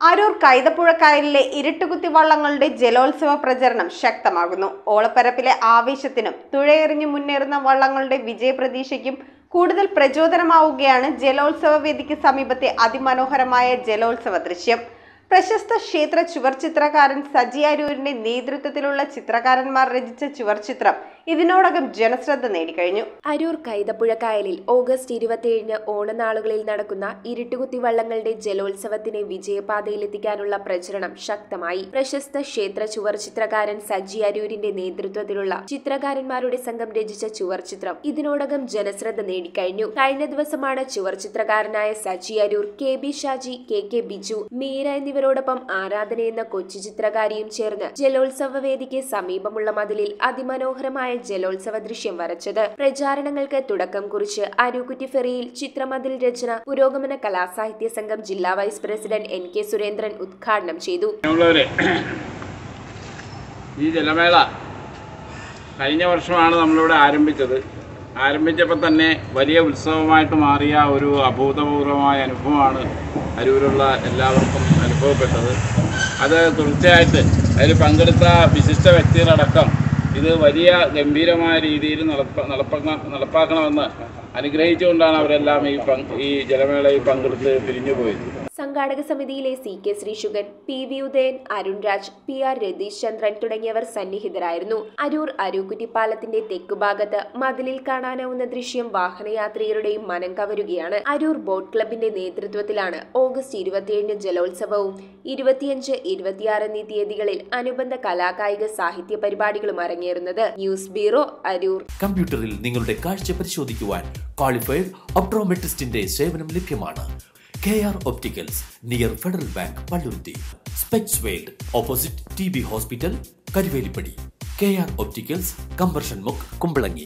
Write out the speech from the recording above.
അരൂർ കൈതപ്പുഴക്കായലിലെ ഇരുട്ടുകുത്തി വള്ളങ്ങളുടെ ജലോത്സവ പ്രചരണം ശക്തമാകുന്നു. ഓളപ്പരപ്പിലെ ആവേശത്തിനും തുഴയെറിഞ്ഞു മുന്നേറുന്ന വള്ളങ്ങളുടെ വിജയപ്രതീക്ഷയ്ക്കും കൂടുതൽ പ്രചോദനമാവുകയാണ് ജലോത്സവ വേദിക്ക് സമീപത്തെ അതിമനോഹരമായ ജലോത്സവ ദൃശ്യം. പ്രശസ്ത ക്ഷേത്ര ചുവർചിത്രകാരൻ സജി അരൂരിന്റെ നേതൃത്വത്തിലുള്ള ചിത്രകാരന്മാർ രചിച്ച ചുവർചിത്രം ഇതിനോടകം ജനശ്രദ്ധ നേടിക്കഴിഞ്ഞു. അരൂർ കൈതപ്പുഴക്കായലിൽ ഓഗസ്റ്റ് 27 ഓണനാളുകളിൽ നടക്കുന്ന ഇരുട്ടുകുത്തി വള്ളങ്ങളുടെ ജലോത്സവത്തിനെ വിജയപാതയിലെത്തിക്കാനുള്ള പ്രചരണം ശക്തമായി. പ്രശസ്ത ക്ഷേത്ര ചുവർചിത്രകാരൻ സജി അരൂരിന്റെ നേതൃത്വത്തിലുള്ള ചിത്രകാരന്മാരുടെ സംഘം രചിച്ച ചുവർചിത്രം ഇതിനോടകം ജനശ്രദ്ധ നേടിക്കഴിഞ്ഞു. കഴിഞ്ഞ ദിവസമാണ് ചുവർചിത്രകാരനായ സജി അരൂർ, KB ഷാജി, KK ബിജു, മീര എന്നിവരോടൊപ്പം ആരാധന എന്ന കൊച്ചു ചിത്രകാരിയും ചേർന്ന് ജലോത്സവ വേദിക്ക് സമീപമുള്ള മതിലിൽ അതിമനോഹരമായ ജലോത്സവ ദൃശ്യം വരച്ചത്. പ്രചാരണങ്ങൾക്ക് തുടക്കം കുറിച്ച് അരൂക്കുറ്റി ഫെറിയിൽ ചിത്രമതിൽ രചന പുരോഗമന കലാസാഹിത്യ സംഘം ജില്ലാ വൈസ് പ്രസിഡന്റ് NK സുരേന്ദ്രൻ ഉദ്ഘാടനം ചെയ്തു. ഈ ജലമേള കഴിഞ്ഞ വർഷമാണ് നമ്മളിവിടെ ആരംഭിച്ചപ്പോൾ തന്നെ വലിയ ഉത്സവമായിട്ട് മാറിയ ഒരു അഭൂതപൂർവമായ അനുഭവമാണ് അരൂരുള്ള എല്ലാവർക്കും അനുഭവപ്പെട്ടത്. അത് തീർച്ചയായിട്ട് അതിൽ പങ്കെടുത്ത വിശിഷ്ട വ്യക്തികളടക്കം ഇത് വലിയ ഗംഭീരമായ രീതിയിൽ നടപ്പാക്കണമെന്ന് അനുഗ്രഹിച്ചുകൊണ്ടാണ് അവരെല്ലാം ഈ ജലമേളയിൽ പങ്കെടുത്ത് പിരിഞ്ഞുപോയത്. സംഘാടക സമിതിയിലെ CK Sreesugan, PV Udayan, Arun Raj, PR Ratheesh ചന്ദ്രൻ തുടങ്ങിയവർ സന്നിഹിതരായിരുന്നു. അരൂർ അരൂക്കുറ്റി പാലത്തിന്റെ തെക്കുഭാഗത്ത് മതിലിൽ കാണാനാവുന്ന ദൃശ്യം വാഹനയാത്രികരുടെയും മനം കവരുകയാണ്. അരൂർ ബോട്ട് ക്ലബിന്റെ നേതൃത്വത്തിലാണ് ഓഗസ്റ്റ് 27 ജലോത്സവവും 25, 26 എന്നീ തീയതികളിൽ അനുബന്ധ കലാകായിക സാഹിത്യ പരിപാടികളും അരങ്ങേറുന്നത്. News bureau, Aroor. കമ്പ്യൂട്ടറിൽ നിങ്ങളുടെ കാഴ്ച പരിശോധിക്കുവാൻ ക്വാളിഫൈഡ് ഒപ്ട്രോമെട്രിസ്റ്റിന്റെ സേവനം ലഭ്യമാണ്. KR Opticals, near Federal Bank, Palluruthi. Specs World, opposite TB Hospital, Karivelippadi. KR Opticals, Conversion Muk, Kumbalangi.